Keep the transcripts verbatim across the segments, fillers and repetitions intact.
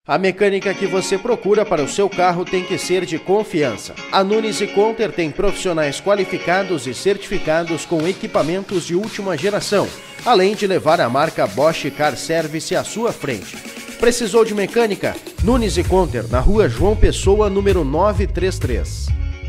A mecânica que você procura para o seu carro tem que ser de confiança. A Nunes e Conter tem profissionais qualificados e certificados com equipamentos de última geração, além de levar a marca Bosch Car Service à sua frente. Precisou de mecânica? Nunes e Conter, na rua João Pessoa, número novecentos e trinta e três.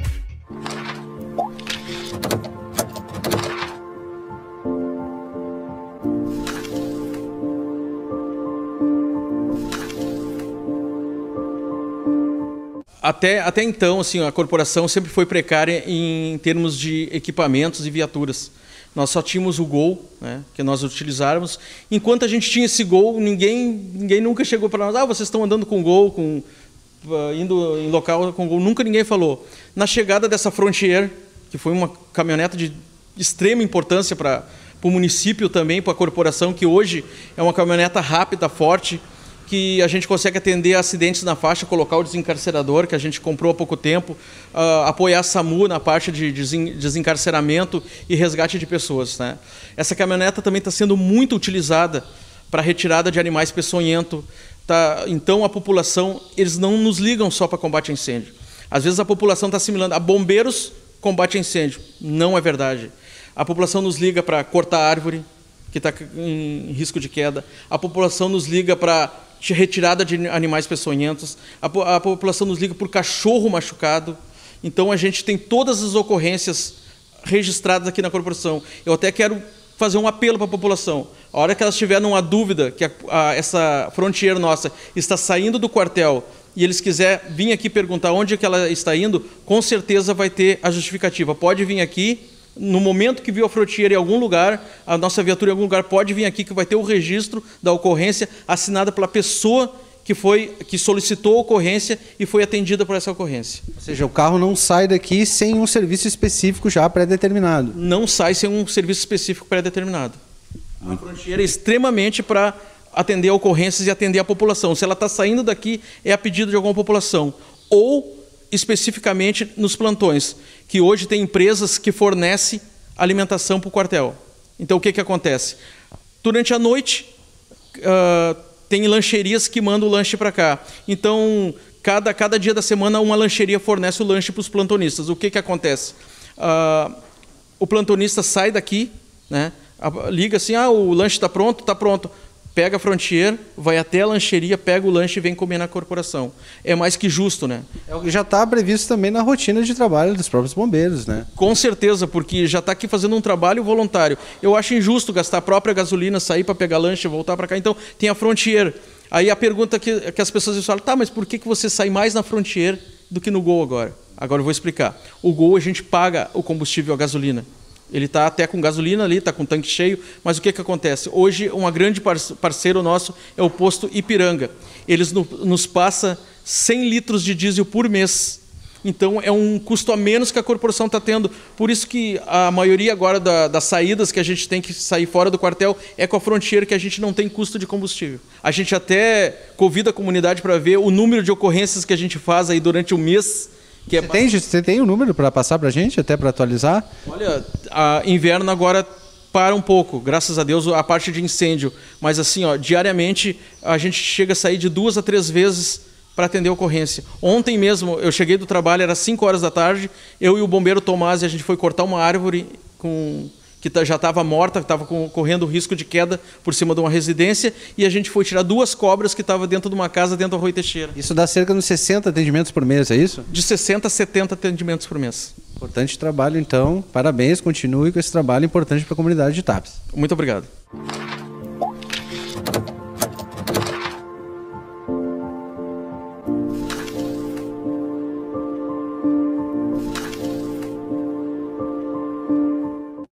Até, até então, assim, a corporação sempre foi precária em termos de equipamentos e viaturas. Nós só tínhamos o Gol, né, que nós utilizávamos. Enquanto a gente tinha esse Gol, ninguém, ninguém nunca chegou para nós. Ah, vocês estão andando com Gol, com, uh, indo em local com Gol. Nunca ninguém falou. Na chegada dessa Frontier, que foi uma caminhonete de extrema importância para o município também, para a corporação, que hoje é uma caminhoneta rápida, forte, que a gente consegue atender acidentes na faixa, colocar o desencarcerador, que a gente comprou há pouco tempo, uh, apoiar a SAMU na parte de desencarceramento e resgate de pessoas, né? Essa caminhoneta também está sendo muito utilizada para retirada de animais peçonhentos. Tá? Então, a população, eles não nos ligam só para combate a incêndio. Às vezes a população está assimilando a bombeiros combate a incêndio. Não é verdade. A população nos liga para cortar árvore, que está em risco de queda. A população nos liga para retirada de animais peçonhentos, a, a população nos liga por cachorro machucado. Então a gente tem todas as ocorrências registradas aqui na corporação. Eu até quero fazer um apelo para a população. A hora que elas tiverem uma dúvida que a, a, essa Frontier nossa está saindo do quartel e eles quiserem vir aqui perguntar onde é que ela está indo, com certeza vai ter a justificativa. Pode vir aqui. No momento que viu a Frontier em algum lugar, a nossa viatura em algum lugar, pode vir aqui que vai ter o registro da ocorrência assinada pela pessoa que, foi, que solicitou a ocorrência e foi atendida por essa ocorrência. Ou seja, o carro não sai daqui sem um serviço específico já pré-determinado. Não sai sem um serviço específico pré-determinado. A Frontier é extremamente para atender ocorrências e atender a população. Se ela está saindo daqui, é a pedido de alguma população. Ou especificamente nos plantões, que hoje tem empresas que fornecem alimentação para o quartel. Então, o que, que acontece? Durante a noite, uh, tem lancherias que mandam o lanche para cá. Então, cada, cada dia da semana, uma lancheria fornece o lanche para os plantonistas. O que, que acontece? Uh, o plantonista sai daqui, né, liga assim, ah, o lanche está pronto? Está pronto. Pega a Frontier, vai até a lancheria, pega o lanche e vem comer na corporação. É mais que justo, né? É o que já está previsto também na rotina de trabalho dos próprios bombeiros, né? Com certeza, porque já está aqui fazendo um trabalho voluntário. Eu acho injusto gastar a própria gasolina, sair para pegar lanche e voltar para cá. Então, tem a Frontier. Aí a pergunta que, que as pessoas falam, tá, mas por que, que você sai mais na Frontier do que no Gol agora? Agora eu vou explicar. O Gol a gente paga o combustível, a gasolina. Ele está até com gasolina ali, está com o tanque cheio, mas o que, que acontece? Hoje, um grande parceiro nosso é o posto Ipiranga. Eles no, nos passam cem litros de diesel por mês. Então, é um custo a menos que a corporação está tendo. Por isso que a maioria agora da, das saídas que a gente tem que sair fora do quartel é com a Frontier, que a gente não tem custo de combustível. A gente até convida a comunidade para ver o número de ocorrências que a gente faz aí durante o mês. Que é... Você tem, você tem um número para passar para a gente, até para atualizar? Olha, a inverno agora para um pouco, graças a Deus, a parte de incêndio. Mas assim, ó, diariamente a gente chega a sair de duas a três vezes para atender a ocorrência. Ontem mesmo, eu cheguei do trabalho, era cinco horas da tarde, eu e o bombeiro Tomás, a gente foi cortar uma árvore com... que já estava morta, que estava correndo risco de queda por cima de uma residência, e a gente foi tirar duas cobras que estavam dentro de uma casa, dentro da Rui Teixeira. Isso dá cerca de sessenta atendimentos por mês, é isso? De sessenta a setenta atendimentos por mês. Importante trabalho, então. Parabéns, continue com esse trabalho importante para a comunidade de Tapes. Muito obrigado.